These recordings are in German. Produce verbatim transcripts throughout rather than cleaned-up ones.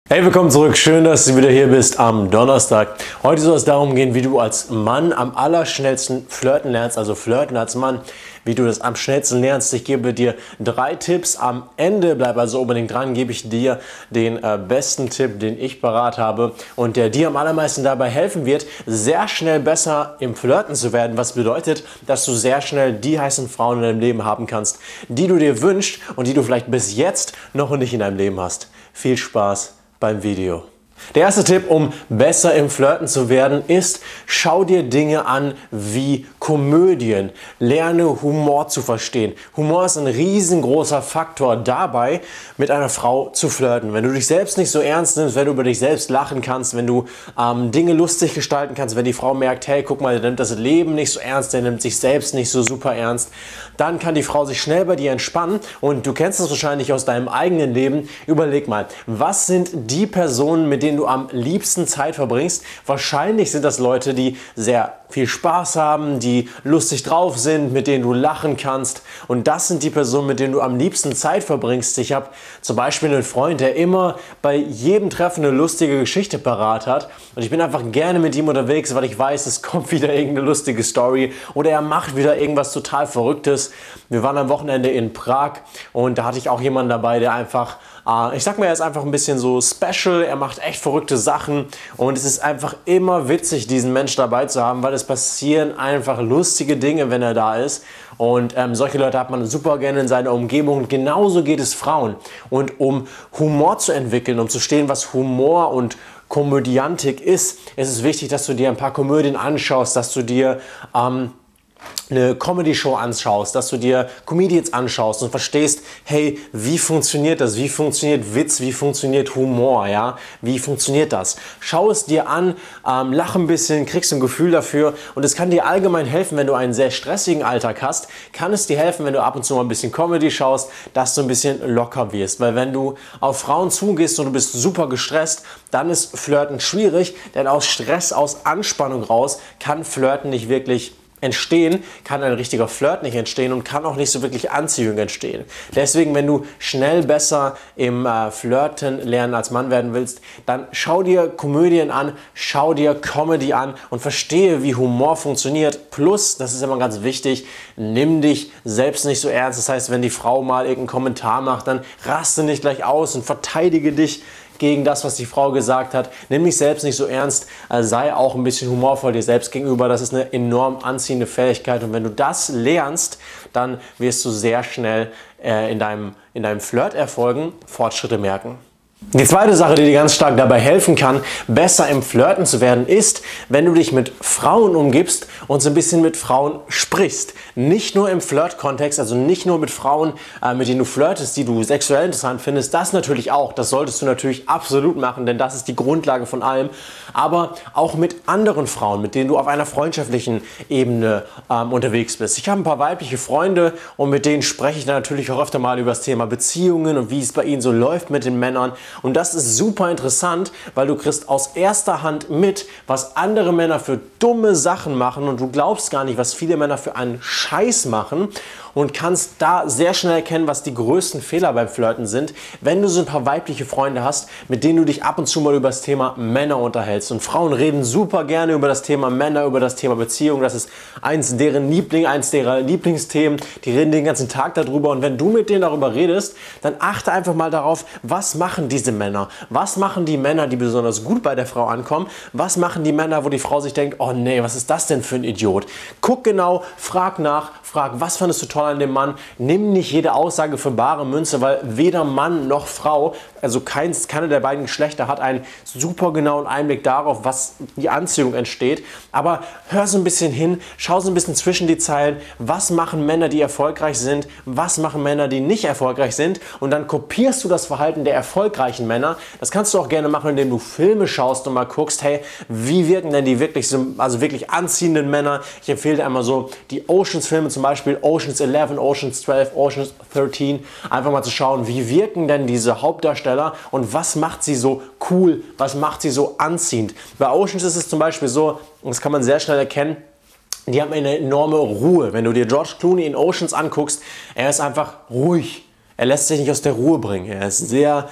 Hey, willkommen zurück. Schön, dass du wieder hier bist am Donnerstag. Heute soll es darum gehen, wie du als Mann am allerschnellsten flirten lernst, also flirten als Mann, wie du das am schnellsten lernst. Ich gebe dir drei Tipps. Am Ende, bleib also unbedingt dran, gebe ich dir den äh, besten Tipp, den ich parat habe und der dir am allermeisten dabei helfen wird, sehr schnell besser im Flirten zu werden. Was bedeutet, dass du sehr schnell die heißen Frauen in deinem Leben haben kannst, die du dir wünschst und die du vielleicht bis jetzt noch nicht in deinem Leben hast. Viel Spaß beim Video. Der erste Tipp, um besser im Flirten zu werden, ist, schau dir Dinge an wie Komödien. Lerne Humor zu verstehen. Humor ist ein riesengroßer Faktor dabei, mit einer Frau zu flirten. Wenn du dich selbst nicht so ernst nimmst, wenn du über dich selbst lachen kannst, wenn du ähm, Dinge lustig gestalten kannst, wenn die Frau merkt, hey, guck mal, der nimmt das Leben nicht so ernst, der nimmt sich selbst nicht so super ernst, dann kann die Frau sich schnell bei dir entspannen und du kennst es wahrscheinlich aus deinem eigenen Leben. Überleg mal, was sind die Personen, mit denen du am liebsten Zeit verbringst? Wahrscheinlich sind das Leute, die sehr viel Spaß haben, die lustig drauf sind, mit denen du lachen kannst. Und das sind die Personen, mit denen du am liebsten Zeit verbringst. Ich habe zum Beispiel einen Freund, der immer bei jedem Treffen eine lustige Geschichte parat hat. Und ich bin einfach gerne mit ihm unterwegs, weil ich weiß, es kommt wieder irgendeine lustige Story oder er macht wieder irgendwas total Verrücktes. Wir waren am Wochenende in Prag und da hatte ich auch jemanden dabei, der einfach ich sag mal, er ist einfach ein bisschen so special, er macht echt verrückte Sachen und es ist einfach immer witzig, diesen Mensch dabei zu haben, weil es passieren einfach lustige Dinge, wenn er da ist und ähm, solche Leute hat man super gerne in seiner Umgebung und genauso geht es Frauen. Und um Humor zu entwickeln, um zu verstehen, was Humor und Komödiantik ist, ist es wichtig, dass du dir ein paar Komödien anschaust, dass du dir ähm, eine Comedy-Show anschaust, dass du dir Comedians anschaust und verstehst, hey, wie funktioniert das? Wie funktioniert Witz? Wie funktioniert Humor? Ja? Wie funktioniert das? Schau es dir an, ähm, lach ein bisschen, kriegst ein Gefühl dafür und es kann dir allgemein helfen, wenn du einen sehr stressigen Alltag hast, kann es dir helfen, wenn du ab und zu mal ein bisschen Comedy schaust, dass du ein bisschen locker wirst. Weil wenn du auf Frauen zugehst und du bist super gestresst, dann ist Flirten schwierig, denn aus Stress, aus Anspannung raus kann Flirten nicht wirklich entstehen, kann ein richtiger Flirt nicht entstehen und kann auch nicht so wirklich Anziehung entstehen. Deswegen, wenn du schnell besser im äh, Flirten lernen als Mann werden willst, dann schau dir Komödien an, schau dir Comedy an und verstehe, wie Humor funktioniert. Plus, das ist immer ganz wichtig, nimm dich selbst nicht so ernst. Das heißt, wenn die Frau mal irgendeinen Kommentar macht, dann raste nicht gleich aus und verteidige dich gegen das, was die Frau gesagt hat. Nimm dich selbst nicht so ernst, äh, sei auch ein bisschen humorvoll dir selbst gegenüber. Das ist eine enorm anziehende Fähigkeit und wenn du das lernst, dann wirst du sehr schnell äh, in deinem, in deinem Flirterfolgen Fortschritte merken. Die zweite Sache, die dir ganz stark dabei helfen kann, besser im Flirten zu werden, ist, wenn du dich mit Frauen umgibst und so ein bisschen mit Frauen sprichst. Nicht nur im Flirt-Kontext, also nicht nur mit Frauen, äh, mit denen du flirtest, die du sexuell interessant findest, das natürlich auch, das solltest du natürlich absolut machen, denn das ist die Grundlage von allem, aber auch mit anderen Frauen, mit denen du auf einer freundschaftlichen Ebene ähm, unterwegs bist. Ich habe ein paar weibliche Freunde und mit denen spreche ich dann natürlich auch öfter mal über das Thema Beziehungen und wie es bei ihnen so läuft mit den Männern. Und das ist super interessant, weil du kriegst aus erster Hand mit, was andere Männer für dumme Sachen machen und du glaubst gar nicht, was viele Männer für einen Scheiß machen und kannst da sehr schnell erkennen, was die größten Fehler beim Flirten sind, wenn du so ein paar weibliche Freunde hast, mit denen du dich ab und zu mal über das Thema Männer unterhältst. Und Frauen reden super gerne über das Thema Männer, über das Thema Beziehung. Das ist eins deren Liebling, eins derer Lieblingsthemen. Die reden den ganzen Tag darüber und wenn du mit denen darüber redest, dann achte einfach mal darauf, was machen diese Männer? Was machen die Männer, die besonders gut bei der Frau ankommen? Was machen die Männer, wo die Frau sich denkt, oh nee, was ist das denn für ein Idiot? Guck genau, frag nach, frag, was fandest du toll an dem Mann? Nimm nicht jede Aussage für bare Münze, weil weder Mann noch Frau, also keins, keine der beiden Geschlechter hat einen super genauen Einblick darauf, was die Anziehung entsteht. Aber hör so ein bisschen hin, schau so ein bisschen zwischen die Zeilen, was machen Männer, die erfolgreich sind, was machen Männer, die nicht erfolgreich sind und dann kopierst du das Verhalten der erfolgreichen Männer. Das kannst du auch gerne machen, indem du Filme schaust und mal guckst, hey, wie wirken denn die wirklich, also wirklich anziehenden Männer? Ich empfehle dir einmal so die Oceans-Filme, zum Beispiel Oceans elf, Oceans zwölf, Oceans dreizehn, einfach mal zu schauen, wie wirken denn diese Hauptdarsteller und was macht sie so cool, was macht sie so anziehend. Bei Oceans ist es zum Beispiel so, das kann man sehr schnell erkennen, die haben eine enorme Ruhe. Wenn du dir George Clooney in Oceans anguckst, er ist einfach ruhig. Er lässt sich nicht aus der Ruhe bringen. Er ist sehr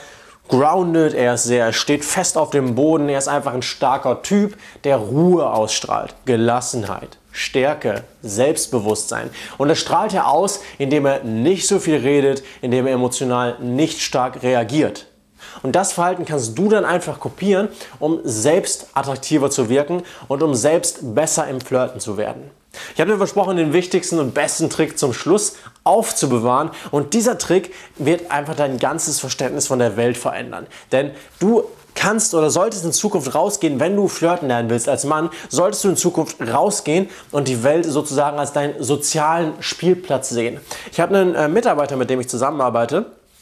grounded, er ist sehr, er steht fest auf dem Boden, er ist einfach ein starker Typ, der Ruhe ausstrahlt, Gelassenheit, Stärke, Selbstbewusstsein. Und das strahlt er aus, indem er nicht so viel redet, indem er emotional nicht stark reagiert. Und das Verhalten kannst du dann einfach kopieren, um selbst attraktiver zu wirken und um selbst besser im Flirten zu werden. Ich habe dir versprochen, den wichtigsten und besten Trick zum Schluss aufzubewahren, und dieser Trick wird einfach dein ganzes Verständnis von der Welt verändern. Denn du kannst oder solltest in Zukunft rausgehen, wenn du flirten lernen willst als Mann, solltest du in Zukunft rausgehen und die Welt sozusagen als deinen sozialen Spielplatz sehen. Ich habe einen äh, Mitarbeiter, mit dem ich zusammenarbeite.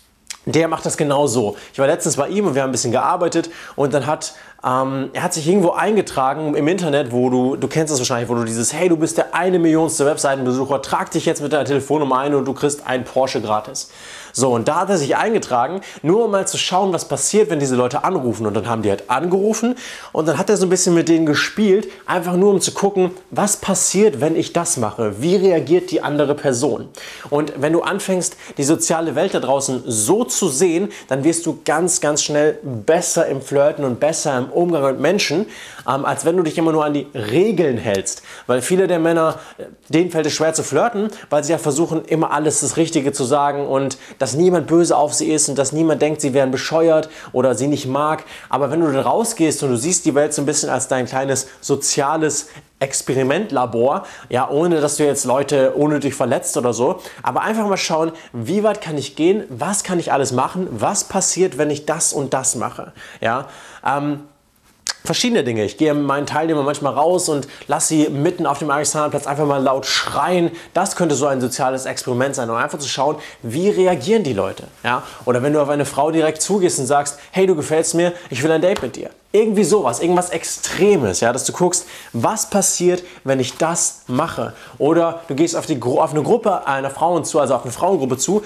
Der macht das genau so. Ich war letztens bei ihm und wir haben ein bisschen gearbeitet, und dann hat ähm, er hat sich irgendwo eingetragen im Internet, wo du, du kennst das wahrscheinlich, wo du dieses, hey, du bist der eine Millionste Webseitenbesucher, trag dich jetzt mit deiner Telefonnummer ein und du kriegst einen Porsche gratis. So, und da hat er sich eingetragen, nur um mal zu schauen, was passiert, wenn diese Leute anrufen. Und dann haben die halt angerufen und dann hat er so ein bisschen mit denen gespielt, einfach nur um zu gucken, was passiert, wenn ich das mache? Wie reagiert die andere Person? Und wenn du anfängst, die soziale Welt da draußen so zu sehen, dann wirst du ganz, ganz schnell besser im Flirten und besser im Umgang mit Menschen, ähm, als wenn du dich immer nur an die Regeln hältst. Weil viele der Männer, denen fällt es schwer zu flirten, weil sie ja versuchen, immer alles das Richtige zu sagen und dass niemand böse auf sie ist und dass niemand denkt, sie wären bescheuert oder sie nicht mag. Aber wenn du da rausgehst und du siehst die Welt so ein bisschen als dein kleines soziales Experimentlabor, ja, ohne dass du jetzt Leute unnötig verletzt oder so, aber einfach mal schauen, wie weit kann ich gehen, was kann ich alles machen, was passiert, wenn ich das und das mache, ja, ähm, verschiedene Dinge. Ich gehe mit meinen Teilnehmern manchmal raus und lasse sie mitten auf dem Alexanderplatz einfach mal laut schreien. Das könnte so ein soziales Experiment sein, um einfach zu schauen, wie reagieren die Leute. Ja? Oder wenn du auf eine Frau direkt zugehst und sagst, hey, du gefällst mir, ich will ein Date mit dir. Irgendwie sowas, irgendwas Extremes, ja? Dass du guckst, was passiert, wenn ich das mache. Oder du gehst auf, die, auf eine Gruppe einer Frauen zu, also auf eine Frauengruppe zu,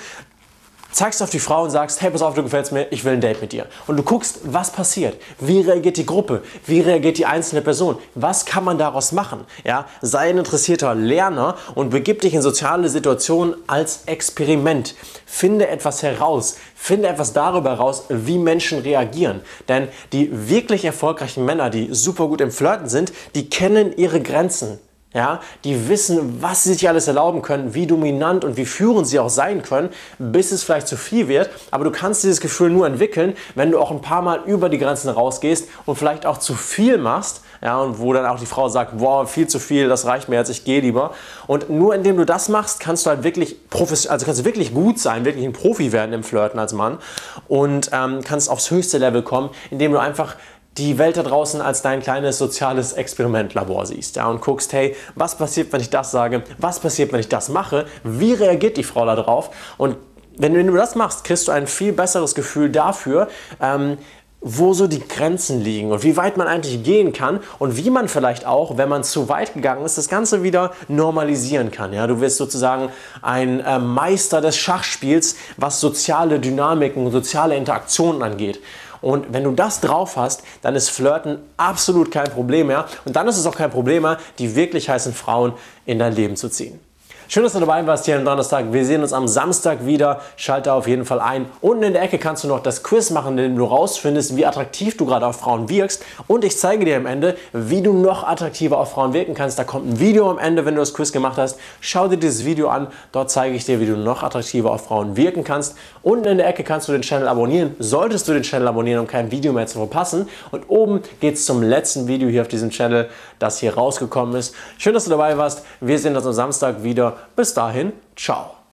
zeigst auf die Frau und sagst, hey, pass auf, du gefällst mir, ich will ein Date mit dir. Und du guckst, was passiert. Wie reagiert die Gruppe? Wie reagiert die einzelne Person? Was kann man daraus machen? Ja, sei ein interessierter Lerner und begib dich in soziale Situationen als Experiment. Finde etwas heraus. Finde etwas darüber heraus, wie Menschen reagieren. Denn die wirklich erfolgreichen Männer, die super gut im Flirten sind, die kennen ihre Grenzen. Ja, die wissen, was sie sich alles erlauben können, wie dominant und wie führend sie auch sein können, bis es vielleicht zu viel wird. Aber du kannst dieses Gefühl nur entwickeln, wenn du auch ein paar Mal über die Grenzen rausgehst und vielleicht auch zu viel machst. Ja, und wo dann auch die Frau sagt, boah, viel zu viel, das reicht mir jetzt, ich gehe lieber. Und nur indem du das machst, kannst du halt wirklich professionell, also kannst du wirklich gut sein, wirklich ein Profi werden im Flirten als Mann und ähm, kannst aufs höchste Level kommen, indem du einfach die Welt da draußen als dein kleines soziales Experimentlabor siehst, ja, und guckst, hey, was passiert, wenn ich das sage, was passiert, wenn ich das mache, wie reagiert die Frau da drauf? Und wenn du, wenn du das machst, kriegst du ein viel besseres Gefühl dafür, ähm, wo so die Grenzen liegen und wie weit man eigentlich gehen kann und wie man vielleicht auch, wenn man zu weit gegangen ist, das Ganze wieder normalisieren kann. Ja? Du wirst sozusagen ein äh, Meister des Schachspiels, was soziale Dynamiken und soziale Interaktionen angeht. Und wenn du das drauf hast, dann ist Flirten absolut kein Problem mehr. Und dann ist es auch kein Problem mehr, die wirklich heißen Frauen in dein Leben zu ziehen. Schön, dass du dabei warst hier am Donnerstag. Wir sehen uns am Samstag wieder. Schalte auf jeden Fall ein. Unten in der Ecke kannst du noch das Quiz machen, in dem du rausfindest, wie attraktiv du gerade auf Frauen wirkst. Und ich zeige dir am Ende, wie du noch attraktiver auf Frauen wirken kannst. Da kommt ein Video am Ende, wenn du das Quiz gemacht hast. Schau dir dieses Video an. Dort zeige ich dir, wie du noch attraktiver auf Frauen wirken kannst. Unten in der Ecke kannst du den Channel abonnieren. Solltest du den Channel abonnieren, um kein Video mehr zu verpassen. Und oben geht es zum letzten Video hier auf diesem Channel, das hier rausgekommen ist. Schön, dass du dabei warst. Wir sehen uns am Samstag wieder. Bis dahin, ciao.